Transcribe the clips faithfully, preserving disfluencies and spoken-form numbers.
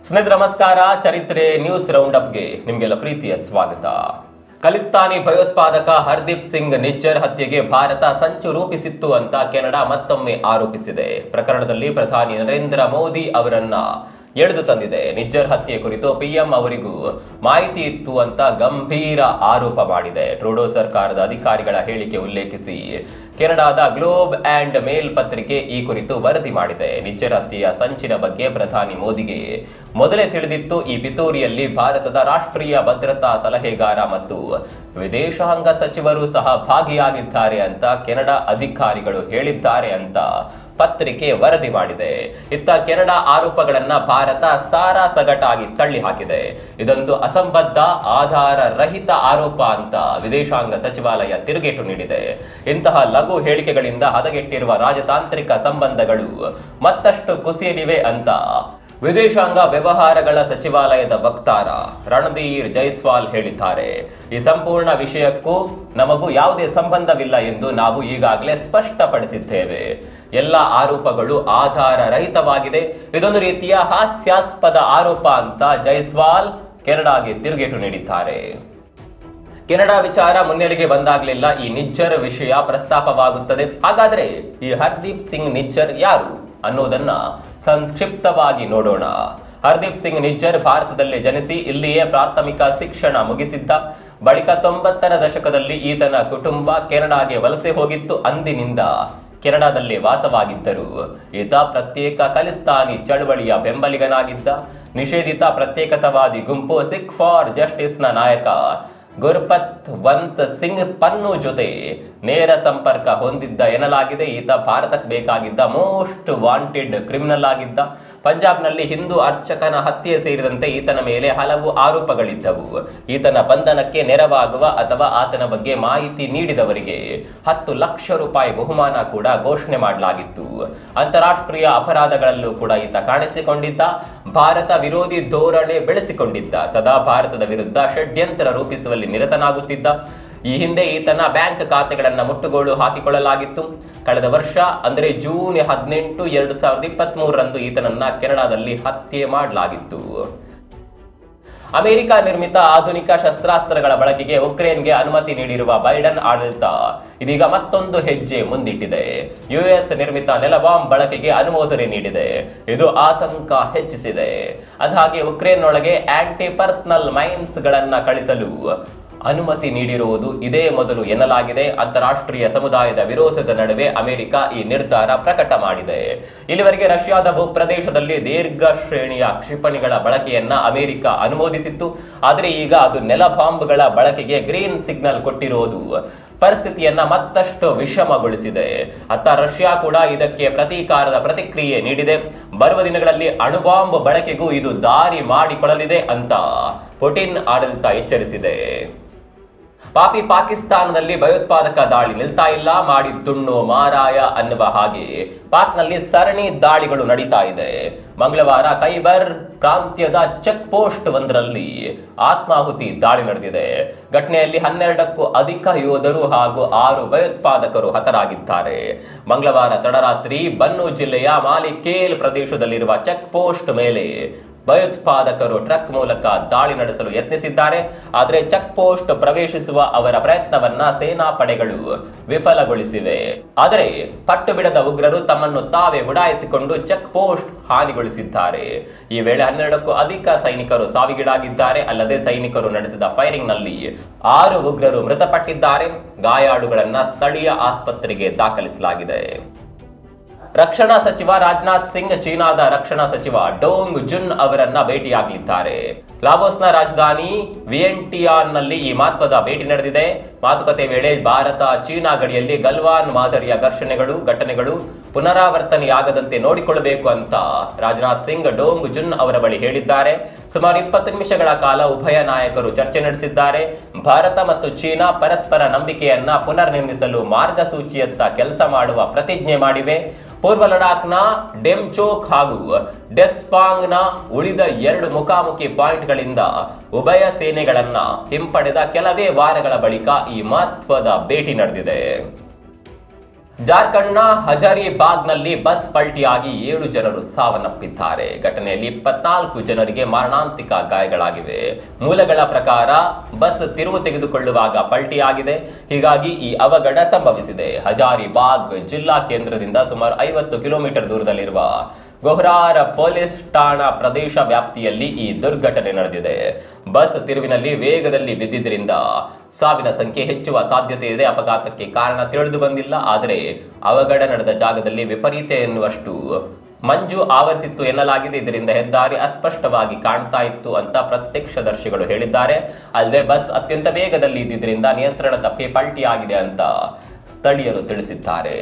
ಸ್ನೇಹಿತರೆ ನಮಸ್ಕಾರ. ಚರಿತ್ರೆ ನ್ಯೂಸ್ ರೌಂಡ್ ಅಪ್ಗೆ ನಿಮಗೆಲ್ಲ ಪ್ರೀತಿಯ ಸ್ವಾಗತ. ಖಲಿಸ್ತಾನಿ ಭಯೋತ್ಪಾದಕ ಹರ್ದೀಪ್ ಸಿಂಗ್ ನಿಜ್ಜರ್ ಹತ್ಯೆಗೆ ಭಾರತ ಸಂಚು ರೂಪಿಸಿತ್ತು ಅಂತ ಕೆನಡಾ ಮತ್ತೊಮ್ಮೆ ಆರೋಪಿಸಿದೆ. ಪ್ರಕರಣದಲ್ಲಿ ಪ್ರಧಾನಿ ನರೇಂದ್ರ ಮೋದಿ ಅವರನ್ನ ಎಳೆದು ತಂದಿದೆ. ನಿಜ್ಜರ್ ಹತ್ಯೆ ಕುರಿತು ಪಿಎಂ ಅವರಿಗೂ ಮಾಹಿತಿ ಇತ್ತು ಅಂತ ಗಂಭೀರ ಆರೋಪ ಮಾಡಿದೆ. ಟ್ರೂಡೋ ಸರ್ಕಾರದ ಅಧಿಕಾರಿಗಳ ಹೇಳಿಕೆ ಉಲ್ಲೇಖಿಸಿ ಕೆನಡಾದ ಗ್ಲೋಬ್ ಅಂಡ್ ಮೇಲ್ ಪತ್ರಿಕೆ ಈ ಕುರಿತು ವರದಿ ಮಾಡಿದೆ. ನಿಜ್ಜರ್ ಹತ್ಯೆಯ ಸಂಚಿನ ಬಗ್ಗೆ ಪ್ರಧಾನಿ ಮೋದಿಗೆ ಮೊದಲೇ ತಿಳಿದಿತ್ತು. ಈ ಪಿತೂರಿಯಲ್ಲಿ ಭಾರತದ ರಾಷ್ಟ್ರೀಯ ಭದ್ರತಾ ಸಲಹೆಗಾರ ಮತ್ತು ವಿದೇಶಾಂಗ ಸಚಿವರು ಸಹ ಭಾಗಿಯಾಗಿದ್ದಾರೆ ಅಂತ ಕೆನಡಾ ಅಧಿಕಾರಿಗಳು ಹೇಳಿದ್ದಾರೆ ಅಂತ ಪತ್ರಿಕೆ ವರದಿ ಮಾಡಿದೆ. ಇತ್ತ ಕೆನಡಾ ಆರೋಪಗಳನ್ನ ಭಾರತ ಸಾರಾಸಗಟಾಗಿ ತಳ್ಳಿ ಹಾಕಿದೆ. ಇದೊಂದು ಅಸಂಬದ್ಧ ಆಧಾರ ರಹಿತ ಆರೋಪ ಅಂತ ವಿದೇಶಾಂಗ ಸಚಿವಾಲಯ ತಿರುಗೇಟು ನೀಡಿದೆ. ಇಂತಹ ಲಘು ಹೇಳಿಕೆಗಳಿಂದ ಹದಗೆಟ್ಟಿರುವ ರಾಜತಾಂತ್ರಿಕ ಸಂಬಂಧಗಳು ಮತ್ತಷ್ಟು ಕುಸಿಯಲಿವೆ ಅಂತ ವಿದೇಶಾಂಗ ವ್ಯವಹಾರಗಳ ಸಚಿವಾಲಯದ ವಕ್ತಾರ ರಣಧೀರ್ ಜೈಸ್ವಾಲ್ ಹೇಳಿದ್ದಾರೆ. ಈ ಸಂಪೂರ್ಣ ವಿಷಯಕ್ಕೂ ನಮಗೂ ಯಾವುದೇ ಸಂಬಂಧವಿಲ್ಲ ಎಂದು ನಾವು ಈಗಾಗಲೇ ಸ್ಪಷ್ಟಪಡಿಸಿದ್ದೇವೆ. ಎಲ್ಲ ಆರೋಪಗಳು ಆಧಾರ ರಹಿತವಾಗಿದೆ. ಇದೊಂದು ರೀತಿಯ ಹಾಸ್ಯಾಸ್ಪದ ಆರೋಪ ಅಂತ ಜೈಸ್ವಾಲ್ ಕೆನಡಾಗೆ ತಿರುಗೇಟು ನೀಡಿದ್ದಾರೆ. ಕೆನಡಾ ವಿಚಾರ ಮುನ್ನೆಲೆಗೆ ಬಂದಾಗಲಿಲ್ಲ ಈ ನಿಜ್ಜರ್ ವಿಷಯ ಪ್ರಸ್ತಾಪವಾಗುತ್ತದೆ. ಹಾಗಾದ್ರೆ ಈ ಹರ್ದೀಪ್ ಸಿಂಗ್ ನಿಜ್ಜರ್ ಯಾರು ಅನ್ನೋದನ್ನ ಸಂಕ್ಷಿಪ್ತವಾಗಿ ನೋಡೋಣ. ಹರ್ದೀಪ್ ಸಿಂಗ್ ನಿಜ್ಜರ್ ಭಾರತದಲ್ಲಿ ಜನಿಸಿ ಇಲ್ಲಿಯೇ ಪ್ರಾಥಮಿಕ ಶಿಕ್ಷಣ ಮುಗಿಸಿದ್ದ. ಬಳಿಕ ತೊಂಬತ್ತರ ದಶಕದಲ್ಲಿ ಈತನ ಕುಟುಂಬ ಕೆನಡಾಗೆ ವಲಸೆ ಹೋಗಿತ್ತು. ಅಂದಿನಿಂದ ಕೆನಡಾದಲ್ಲಿ ವಾಸವಾಗಿದ್ದರು. ಈತ ಪ್ರತ್ಯೇಕ ಖಲಿಸ್ತಾನಿ ಚಳವಳಿಯ ಬೆಂಬಲಿಗನಾಗಿದ್ದ. ನಿಷೇಧಿತ ಪ್ರತ್ಯೇಕತಾವಾದಿ ಗುಂಪು ಸಿಖ್ ಫಾರ್ ಜಸ್ಟಿಸ್ ನ ನಾಯಕ ಗುರ್ಪತ್ ವಂತ್ ಸಿಂಗ್ ಪನ್ನು ಜೊತೆ ನೇರ ಸಂಪರ್ಕ ಹೊಂದಿದ್ದ ಎನ್ನಲಾಗಿದೆ. ಈತ ಭಾರತಕ್ಕೆ ಬೇಕಾಗಿದ್ದ ಮೋಸ್ಟ್ ವಾಂಟೆಡ್ ಕ್ರಿಮಿನಲ್ ಆಗಿದ್ದ. ಪಂಜಾಬ್ನಲ್ಲಿ ಹಿಂದೂ ಅರ್ಚಕನ ಹತ್ಯೆ ಸೇರಿದಂತೆ ಈತನ ಮೇಲೆ ಹಲವು ಆರೋಪಗಳಿದ್ದವು. ಈತನ ಬಂಧನಕ್ಕೆ ನೆರವಾಗುವ ಅಥವಾ ಆತನ ಬಗ್ಗೆ ಮಾಹಿತಿ ನೀಡಿದವರಿಗೆ ಹತ್ತು ಲಕ್ಷ ರೂಪಾಯಿ ಬಹುಮಾನ ಕೂಡ ಘೋಷಣೆ ಮಾಡಲಾಗಿತ್ತು. ಅಂತಾರಾಷ್ಟ್ರೀಯ ಅಪರಾಧಗಳಲ್ಲೂ ಕೂಡ ಈತ ಕಾಣಿಸಿಕೊಂಡಿದ್ದ. ಭಾರತ ವಿರೋಧಿ ಧೋರಣೆ ಬೆಳೆಸಿಕೊಂಡಿದ್ದ. ಸದಾ ಭಾರತದ ವಿರುದ್ಧ ಷಡ್ಯಂತ್ರ ರೂಪಿಸುವಲ್ಲಿ ನಿರತನಾಗುತ್ತಿದ್ದ. ಈ ಹಿಂದೆ ಈತನ ಬ್ಯಾಂಕ್ ಖಾತೆಗಳನ್ನ ಮುಟ್ಟುಗೋಲು ಹಾಕಿಕೊಳ್ಳಲಾಗಿತ್ತು. ಕಳೆದ ವರ್ಷ ಅಂದ್ರೆ ಜೂನ್ ಹದಿನೆಂಟು ಎರಡು ಸಾವಿರದ ಇಪ್ಪತ್ತ್ ಮೂರರಂದು ಈತನನ್ನ ಕೆನಡಾದಲ್ಲಿ ಹತ್ಯೆ ಮಾಡಲಾಗಿತ್ತು. ಅಮೆರಿಕ ನಿರ್ಮಿತ ಆಧುನಿಕ ಶಸ್ತ್ರಾಸ್ತ್ರಗಳ ಬಳಕೆಗೆ ಉಕ್ರೇನ್ಗೆ ಅನುಮತಿ ನೀಡಿರುವ ಬೈಡನ್ ಆಡಳಿತ ಇದೀಗ ಮತ್ತೊಂದು ಹೆಜ್ಜೆ ಮುಂದಿಟ್ಟಿದೆ. ಯುಎಸ್ ನಿರ್ಮಿತ ನೆಲ ಬಾಂಬ್ ಬಳಕೆಗೆ ಅನುಮೋದನೆ ನೀಡಿದೆ. ಇದು ಆತಂಕ ಹೆಚ್ಚಿಸಿದೆ. ಅದಾಗೆ ಉಕ್ರೇನ್ ಒಳಗೆ ಆಂಟಿ ಪರ್ಸನಲ್ ಮೈನ್ಸ್ ಗಳನ್ನ ಕಳಿಸಲು ಅನುಮತಿ ನೀಡಿರುವುದು ಇದೇ ಮೊದಲು ಎನ್ನಲಾಗಿದೆ. ಅಂತಾರಾಷ್ಟ್ರೀಯ ಸಮುದಾಯದ ವಿರೋಧದ ನಡುವೆ ಅಮೆರಿಕ ಈ ನಿರ್ಧಾರ ಪ್ರಕಟ ಮಾಡಿದೆ. ಇಲ್ಲಿವರೆಗೆ ರಷ್ಯಾದ ಭೂಪ್ರದೇಶದಲ್ಲಿ ದೀರ್ಘ ಶ್ರೇಣಿಯ ಕ್ಷಿಪಣಿಗಳ ಬಳಕೆಯನ್ನ ಅಮೆರಿಕ ಅನುಮೋದಿಸಿತ್ತು. ಆದರೆ ಈಗ ಅದು ನೆಲ ಬಾಂಬ್ಗಳ ಬಳಕೆಗೆ ಗ್ರೀನ್ ಸಿಗ್ನಲ್ ಕೊಟ್ಟಿರುವುದು ಪರಿಸ್ಥಿತಿಯನ್ನ ಮತ್ತಷ್ಟು ವಿಷಮಗೊಳಿಸಿದೆ. ಅತ್ತ ರಷ್ಯಾ ಕೂಡ ಇದಕ್ಕೆ ಪ್ರತೀಕಾರದ ಪ್ರತಿಕ್ರಿಯೆ ನೀಡಿದೆ. ಬರುವ ದಿನಗಳಲ್ಲಿ ಅಣುಬಾಂಬ್ ಬಳಕೆಗೂ ಇದು ದಾರಿ ಮಾಡಿಕೊಡಲಿದೆ ಅಂತ ಪುಟಿನ್ ಆಡಳಿತ ಎಚ್ಚರಿಸಿದೆ. ಪಾಪಿ ಪಾಕಿಸ್ತಾನದಲ್ಲಿ ಭಯೋತ್ಪಾದಕ ದಾಳಿ ನಿಲ್ತಾ ಇಲ್ಲ, ಮಾಡಿದ್ದುಣ್ಣು ಮಾರಾಯ ಅನ್ನುವ ಹಾಗೆ ಪಾಕ್ನಲ್ಲಿ ಸರಣಿ ದಾಳಿಗಳು ನಡೀತಾ ಇದೆ. ಮಂಗಳವಾರ ಖೈಬರ್ ಪ್ರಾಂತ್ಯದ ಚೆಕ್ ಪೋಸ್ಟ್ ಒಂದರಲ್ಲಿ ಆತ್ಮಾಹುತಿ ದಾಳಿ ನಡೆದಿದೆ. ಘಟನೆಯಲ್ಲಿ ಹನ್ನೆರಡಕ್ಕೂ ಅಧಿಕ ಯೋಧರು ಹಾಗೂ ಆರು ಭಯೋತ್ಪಾದಕರು ಹತರಾಗಿದ್ದಾರೆ. ಮಂಗಳವಾರ ತಡರಾತ್ರಿ ಬನ್ನು ಜಿಲ್ಲೆಯ ಮಾಲಿಕೇಲ್ ಪ್ರದೇಶದಲ್ಲಿರುವ ಚೆಕ್ ಪೋಸ್ಟ್ ಮೇಲೆ ಭಯೋತ್ಪಾದಕರು ಟ್ರಕ್ ಮೂಲಕ ದಾಳಿ ನಡೆಸಲು ಯತ್ನಿಸಿದ್ದಾರೆ. ಆದರೆ ಚೆಕ್ ಪೋಸ್ಟ್ ಪ್ರವೇಶಿಸುವ ಅವರ ಪ್ರಯತ್ನವನ್ನ ಸೇನಾ ಪಡೆಗಳು ವಿಫಲಗೊಳಿಸಿವೆ. ಆದರೆ ಪಟ್ಟು ಬಿಡದ ಉಗ್ರರು ತಮ್ಮನ್ನು ತಾವೇ ಉಡಾಯಿಸಿಕೊಂಡು ಚೆಕ್ ಪೋಸ್ಟ್ ಹಾನಿಗೊಳಿಸಿದ್ದಾರೆ. ಈ ವೇಳೆ ಹನ್ನೆರಡಕ್ಕೂ ಅಧಿಕ ಸೈನಿಕರು ಸಾವಿಗೀಡಾಗಿದ್ದಾರೆ. ಅಲ್ಲದೆ ಸೈನಿಕರು ನಡೆಸಿದ ಫೈರಿಂಗ್ ನಲ್ಲಿ ಆರು ಉಗ್ರರು ಮೃತಪಟ್ಟಿದ್ದಾರೆ. ಗಾಯಾಳುಗಳನ್ನ ಸ್ಥಳೀಯ ಆಸ್ಪತ್ರೆಗೆ ದಾಖಲಿಸಲಾಗಿದೆ. ರಕ್ಷಣಾ ಸಚಿವ ರಾಜನಾಥ್ ಸಿಂಗ್ ಚೀನಾದ ರಕ್ಷಣಾ ಸಚಿವ ಡೋಂಗ್ ಜುನ್ ಅವರನ್ನ ಭೇಟಿಯಾಗಲಿದ್ದಾರೆ. ಲಾವೋಸ್ನ ರಾಜಧಾನಿ ವಿಯೆಂಟಿಯಾನ್ ನಲ್ಲಿ ಈ ಮಹತ್ವದ ಭೇಟಿ ನಡೆದಿದೆ. ಮಾತುಕತೆ ವೇಳೆ ಭಾರತ ಚೀನಾ ಗಡಿಯಲ್ಲಿ ಗಲ್ವಾನ್ ಮಾದರಿಯ ಘರ್ಷಣೆಗಳು ಘಟನೆಗಳು ಪುನರಾವರ್ತನೆಯಾಗದಂತೆ ನೋಡಿಕೊಳ್ಳಬೇಕು ಅಂತ ರಾಜನಾಥ್ ಸಿಂಗ್ ಡೋಂಗ್ ಜುನ್ ಅವರ ಬಳಿ ಹೇಳಿದ್ದಾರೆ. ಸುಮಾರು ಇಪ್ಪತ್ತು ನಿಮಿಷಗಳ ಕಾಲ ಉಭಯ ನಾಯಕರು ಚರ್ಚೆ ನಡೆಸಿದ್ದಾರೆ. ಭಾರತ ಮತ್ತು ಚೀನಾ ಪರಸ್ಪರ ನಂಬಿಕೆಯನ್ನ ಪುನರ್ ನಿರ್ಮಿಸಲು ಮಾರ್ಗಸೂಚಿಯತ್ತ ಕೆಲಸ ಮಾಡುವ ಪ್ರತಿಜ್ಞೆ ಮಾಡಿವೆ. ಪೂರ್ವ ಲಡಾಖ್ನ ಡೆಮ್ಚೋಕ್ ಹಾಗೂ ಡೆಪ್ಸ್ಪಾಂಗ್ನ ಉಳಿದ ಎರಡು ಮುಖಾಮುಖಿ ಪಾಯಿಂಟ್ಗಳಿಂದ ಉಭಯ ಸೇನೆಗಳನ್ನ ಹಿಂಪಡೆದ ಕೆಲವೇ ವಾರಗಳ ಬಳಿಕ ಈ ಮಹತ್ವದ ಭೇಟಿ ನಡೆದಿದೆ. ಜಾರ್ಖಂಡ್ನ ಹಜಾರಿಬಾಗ್ನಲ್ಲಿ ಬಸ್ ಪಲ್ಟಿಯಾಗಿ ಏಳು ಜನರು ಸಾವನ್ನಪ್ಪಿದ್ದಾರೆ. ಘಟನೆಯಲ್ಲಿ ಇಪ್ಪತ್ನಾಲ್ಕು ಜನರಿಗೆ ಮಾರಣಾಂತಿಕ ಗಾಯಗಳಾಗಿವೆ. ಮೂಲಗಳ ಪ್ರಕಾರ ಬಸ್ ತಿರುವು ತೆಗೆದುಕೊಳ್ಳುವಾಗ ಪಲ್ಟಿಯಾಗಿದೆ, ಹೀಗಾಗಿ ಈ ಅವಘಡ ಸಂಭವಿಸಿದೆ. ಹಜಾರಿಬಾಗ್ ಜಿಲ್ಲಾ ಕೇಂದ್ರದಿಂದ ಸುಮಾರು ಐವತ್ತು ಕಿಲೋಮೀಟರ್ ದೂರದಲ್ಲಿರುವ ಗೊಹ್ರಾರ್ ಪೊಲೀಸ್ ಠಾಣಾ ಪ್ರದೇಶ ವ್ಯಾಪ್ತಿಯಲ್ಲಿ ಈ ದುರ್ಘಟನೆ ನಡೆದಿದೆ. ಬಸ್ ತಿರುವಿನಲ್ಲಿ ವೇಗದಲ್ಲಿ ಬಿದ್ದಿದ್ದರಿಂದ ಸಾವಿನ ಸಂಖ್ಯೆ ಹೆಚ್ಚುವ ಸಾಧ್ಯತೆ ಇದೆ. ಅಪಘಾತಕ್ಕೆ ಕಾರಣ ತಿಳಿದು ಬಂದಿಲ್ಲ. ಆದರೆ ಅವಘಡ ನಡೆದ ಜಾಗದಲ್ಲಿ ವಿಪರೀತ ಎನ್ನುವಷ್ಟು ಮಂಜು ಆವರಿಸಿತ್ತು ಎನ್ನಲಾಗಿದೆ. ಇದರಿಂದ ಹೆದ್ದಾರಿ ಅಸ್ಪಷ್ಟವಾಗಿ ಕಾಣ್ತಾ ಇತ್ತು ಅಂತ ಪ್ರತ್ಯಕ್ಷದರ್ಶಿಗಳು ಹೇಳಿದ್ದಾರೆ. ಅಲ್ಲದೆ ಬಸ್ ಅತ್ಯಂತ ವೇಗದಲ್ಲಿ ಇದ್ದಿದ್ದರಿಂದ ನಿಯಂತ್ರಣ ತಪ್ಪಿ ಪಲ್ಟಿಯಾಗಿದೆ ಅಂತ ಸ್ಥಳೀಯರು ತಿಳಿಸಿದ್ದಾರೆ.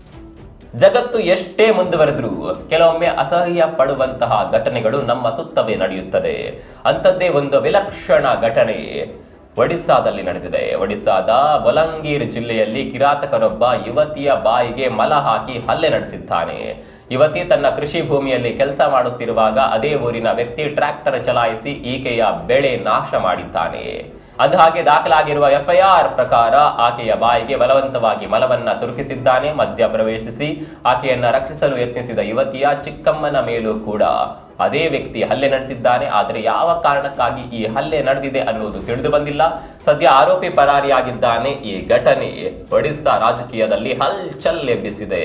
ಜಗತ್ತು ಎಷ್ಟೇ ಮುಂದುವರೆದರೂ ಕೆಲವೊಮ್ಮೆ ಅಸಹ್ಯ ಪಡುವಂತಹ ಘಟನೆಗಳು ನಮ್ಮ ಸುತ್ತವೇ ನಡೆಯುತ್ತದೆ. ಅಂಥದ್ದೇ ಒಂದು ವಿಲಕ್ಷಣ ಘಟನೆ ಒಡಿಸ್ಸಾದಲ್ಲಿ ನಡೆದಿದೆ. ಒಡಿಸ್ಸಾದ ಬೊಲಂಗೀರ್ ಜಿಲ್ಲೆಯಲ್ಲಿ ಕಿರಾತಕನೊಬ್ಬ ಯುವತಿಯ ಬಾಯಿಗೆ ಮಲ ಹಾಕಿ ಹಲ್ಲೆ ನಡೆಸಿದ್ದಾನೆ. ಯುವತಿ ತನ್ನ ಕೃಷಿ ಭೂಮಿಯಲ್ಲಿ ಕೆಲಸ ಮಾಡುತ್ತಿರುವಾಗ ಅದೇ ಊರಿನ ವ್ಯಕ್ತಿ ಟ್ರ್ಯಾಕ್ಟರ್ ಚಲಾಯಿಸಿ ಈಕೆಯ ಬೆಳೆ ನಾಶ ಮಾಡಿದ್ದಾನೆ. ಅಂದಹಾಗೆ ದಾಖಲಾಗಿರುವ ಎಫ್ಐಆರ್ ಪ್ರಕಾರ ಆಕೆಯ ಬಾಯಿಗೆ ಬಲವಂತವಾಗಿ ಮಲವನ್ನ ತುರುಕಿಸಿದ್ದಾನೆ. ಮಧ್ಯ ಪ್ರವೇಶಿಸಿ ಆಕೆಯನ್ನ ರಕ್ಷಿಸಲು ಯತ್ನಿಸಿದ ಯುವತಿಯ ಚಿಕ್ಕಮ್ಮನ ಮೇಲೂ ಕೂಡ ಅದೇ ವ್ಯಕ್ತಿ ಹಲ್ಲೆ ನಡೆಸಿದ್ದಾನೆ. ಆದರೆ ಯಾವ ಕಾರಣಕ್ಕಾಗಿ ಈ ಹಲ್ಲೆ ನಡೆದಿದೆ ಅನ್ನೋದು ತಿಳಿದು ಬಂದಿಲ್ಲ. ಸದ್ಯ ಆರೋಪಿ ಪರಾರಿಯಾಗಿದ್ದಾನೆ. ಈ ಘಟನೆ ಒಡಿಸ್ಸಾ ರಾಜಕೀಯದಲ್ಲಿ ಹಲ್ಚಲ್ ಎಬ್ಬಿಸಿದೆ.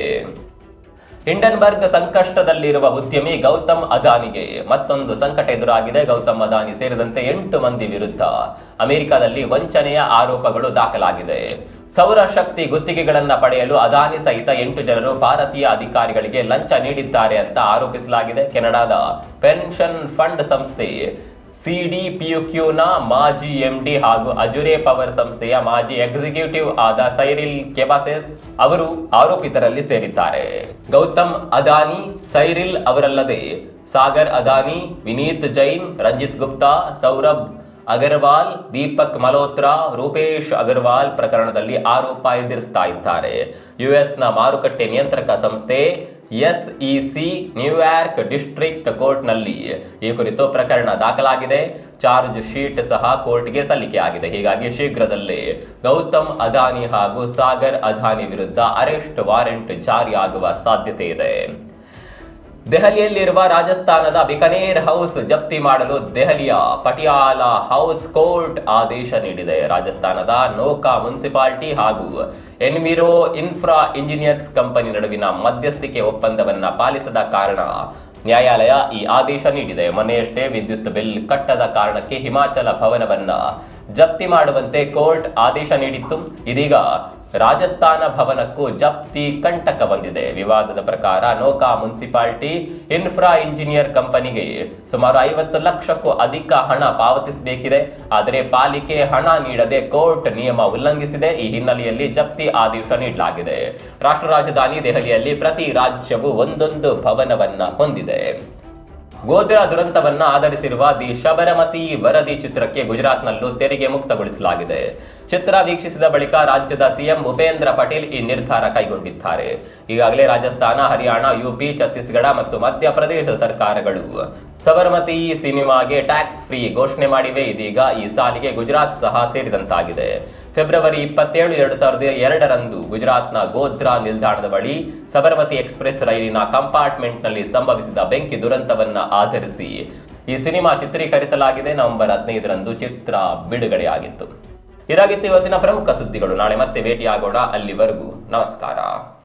ಹಿಂಡನ್ಬರ್ಗ್ ಸಂಕಷ್ಟದಲ್ಲಿರುವ ಉದ್ಯಮಿ ಗೌತಮ್ ಅದಾನಿಗೆ ಮತ್ತೊಂದು ಸಂಕಟ ಎದುರಾಗಿದೆ. ಗೌತಮ್ ಅದಾನಿ ಸೇರಿದಂತೆ ಎಂಟು ಮಂದಿ ವಿರುದ್ಧ ಅಮೆರಿಕದಲ್ಲಿ ವಂಚನೆಯ ಆರೋಪಗಳು ದಾಖಲಾಗಿದೆ. ಸೌರಶಕ್ತಿ ಗುತ್ತಿಗೆಗಳನ್ನ ಪಡೆಯಲು ಅದಾನಿ ಸಹಿತ ಎಂಟು ಜನರು ಭಾರತೀಯ ಅಧಿಕಾರಿಗಳಿಗೆ ಲಂಚ ನೀಡಿದ್ದಾರೆ ಅಂತ ಆರೋಪಿಸಲಾಗಿದೆ. ಕೆನಡಾದ ಪೆನ್ಷನ್ ಫಂಡ್ ಸಂಸ್ಥೆ ಸಿಡಿಪಿಯುಕ್ಯೂನ ಮಾಜಿ ಎಂಡಿ ಹಾಗೂ ಅಜುರೆ ಪವರ್ ಸಂಸ್ಥೆಯ ಮಾಜಿ ಎಕ್ಸಿಕ್ಯೂಟಿವ್ ಆದ ಸೈರಿಲ್ ಕೆಬಾಸೆಸ್ ಅವರು ಆರೋಪಿತರಲ್ಲಿ ಸೇರಿದ್ದಾರೆ. ಗೌತಮ್ ಅದಾನಿ, ಸೈರಿಲ್ ಅವರಲ್ಲದೆ ಸಾಗರ್ ಅದಾನಿ, ವಿನೀತ್ ಜೈನ್, ರಂಜಿತ್ ಗುಪ್ತಾ, ಸೌರಭ್ ಅಗರ್ವಾಲ್, ದೀಪಕ್ ಮಲ್ಹೋತ್ರಾ, ರೂಪೇಶ್ ಅಗರ್ವಾಲ್ ಪ್ರಕರಣದಲ್ಲಿ ಆರೋಪ ಎದುರಿಸ್ತಾ ಇದ್ದಾರೆ. ಯುಎಸ್ನ ಮಾರುಕಟ್ಟೆ ನಿಯಂತ್ರಕ ಸಂಸ್ಥೆ ಎಸ್ಇಸಿ ನ್ಯೂಯಾರ್ಕ್ ಡಿಸ್ಟ್ರಿಕ್ಟ್ ಕೋರ್ಟ್ನಲ್ಲಿ ಈ ಕುರಿತು ಪ್ರಕರಣ ದಾಖಲಾಗಿದೆ. ಚಾರ್ಜ್ ಶೀಟ್ ಸಹ ಕೋರ್ಟ್ಗೆ ಸಲ್ಲಿಕೆಯಾಗಿದೆ. ಹೀಗಾಗಿ ಶೀಘ್ರದಲ್ಲೇ ಗೌತಮ್ ಅದಾನಿ ಹಾಗೂ ಸಾಗರ್ ಅದಾನಿ ವಿರುದ್ಧ ಅರೆಸ್ಟ್ ವಾರೆಂಟ್ ಜಾರಿಯಾಗುವ ಸಾಧ್ಯತೆ ಇದೆ. ದೆಹಲಿಯಲ್ಲಿರುವ ರಾಜಸ್ಥಾನದ ಬಿಕನೇರ್ ಹೌಸ್ ಜಪ್ತಿ ಮಾಡಲು ದೆಹಲಿಯ ಪಟಿಯಾಲ ಹೌಸ್ ಕೋರ್ಟ್ ಆದೇಶ ನೀಡಿದೆ. ರಾಜಸ್ಥಾನದ ನೋಕಾ ಮುನ್ಸಿಪಾಲಿಟಿ ಹಾಗೂ ಎನ್ವಿರೋ ಇನ್ಫ್ರಾ ಇಂಜಿನಿಯರ್ಸ್ ಕಂಪನಿ ನಡುವಿನ ಮಧ್ಯಸ್ಥಿಕೆ ಒಪ್ಪಂದವನ್ನ ಪಾಲಿಸದ ಕಾರಣ ನ್ಯಾಯಾಲಯ ಈ ಆದೇಶ ನೀಡಿದೆ. ಮೊನ್ನೆಯಷ್ಟೇ ವಿದ್ಯುತ್ ಬಿಲ್ ಕಟ್ಟದ ಕಾರಣಕ್ಕೆ ಹಿಮಾಚಲ ಭವನವನ್ನ ಜಪ್ತಿ ಮಾಡುವಂತೆ ಕೋರ್ಟ್ ಆದೇಶ ನೀಡಿತ್ತು. ಇದೀಗ ರಾಜಸ್ಥಾನ ಭವನಕ್ಕೂ ಜಪ್ತಿ ಕಂಟಕ ಬಂದಿದೆ. ವಿವಾದದ ಪ್ರಕಾರ ನೋಕಾ ಮುನ್ಸಿಪಾಲಿಟಿ ಇನ್ಫ್ರಾ ಇಂಜಿನಿಯರ್ ಕಂಪನಿಗೆ ಸುಮಾರು ಐವತ್ತು ಲಕ್ಷಕ್ಕೂ ಅಧಿಕ ಹಣ ಪಾವತಿಸಬೇಕಿದೆ. ಆದರೆ ಪಾಲಿಕೆ ಹಣ ನೀಡದೆ ಕೋರ್ಟ್ ನಿಯಮ ಉಲ್ಲಂಘಿಸಿದೆ. ಈ ಹಿನ್ನೆಲೆಯಲ್ಲಿ ಜಪ್ತಿ ಆದೇಶ ನೀಡಲಾಗಿದೆ. ರಾಷ್ಟ್ರ ರಾಜಧಾನಿ ದೆಹಲಿಯಲ್ಲಿ ಪ್ರತಿ ರಾಜ್ಯವು ಒಂದೊಂದು ಭವನವನ್ನ ಹೊಂದಿದೆ. ಗೋಧ್ರಾ ದುರಂತವನ್ನ ಆಧರಿಸಿರುವ ದಿ ಶಬರಮತಿ ವರದಿ ಚಿತ್ರಕ್ಕೆ ಗುಜರಾತ್ನಲ್ಲೂ ತೆರಿಗೆ ಮುಕ್ತಗೊಳಿಸಲಾಗಿದೆ. ಚಿತ್ರ ವೀಕ್ಷಿಸಿದ ಬಳಿಕ ರಾಜ್ಯದ ಸಿಎಂ ಭೂಪೇಂದ್ರ ಪಟೇಲ್ ಈ ನಿರ್ಧಾರ ಕೈಗೊಂಡಿದ್ದಾರೆ. ಈಗಾಗಲೇ ರಾಜಸ್ಥಾನ, ಹರಿಯಾಣ, ಯುಪಿ, ಛತ್ತೀಸ್ಗಢ ಮತ್ತು ಮಧ್ಯಪ್ರದೇಶ ಸರ್ಕಾರಗಳು ಸಬರಮತಿ ಸಿನಿಮಾಗೆ ಟ್ಯಾಕ್ಸ್ ಫ್ರೀ ಘೋಷಣೆ ಮಾಡಿವೆ. ಇದೀಗ ಈ ಸಾಲಿಗೆ ಗುಜರಾತ್ ಸಹ ಸೇರಿದಂತಾಗಿದೆ. ಫೆಬ್ರವರಿ ಇಪ್ಪತ್ತೇಳು ಎರಡು ಸಾವಿರದ ಎರಡರಂದು ಗುಜರಾತ್ನ ಗೋಧ್ರಾ ನಿಲ್ದಾಣದ ಬಳಿ ಸಬರಮತಿ ಎಕ್ಸ್ಪ್ರೆಸ್ ರೈಲಿನ ಕಂಪಾರ್ಟ್ಮೆಂಟ್ನಲ್ಲಿ ಸಂಭವಿಸಿದ ಬೆಂಕಿ ದುರಂತವನ್ನ ಆಧರಿಸಿ ಈ ಸಿನಿಮಾ ಚಿತ್ರೀಕರಿಸಲಾಗಿದೆ. ನವೆಂಬರ್ ಹದಿನೈದರಂದು ಚಿತ್ರ ಬಿಡುಗಡೆಯಾಗಿತ್ತು. ಇದಾಗಿತ್ತು ಇವತ್ತಿನ ಪ್ರಮುಖ ಸುದ್ದಿಗಳು. ನಾಳೆ ಮತ್ತೆ ಭೇಟಿಯಾಗೋಣ. ಅಲ್ಲಿವರೆಗೂ ನಮಸ್ಕಾರ.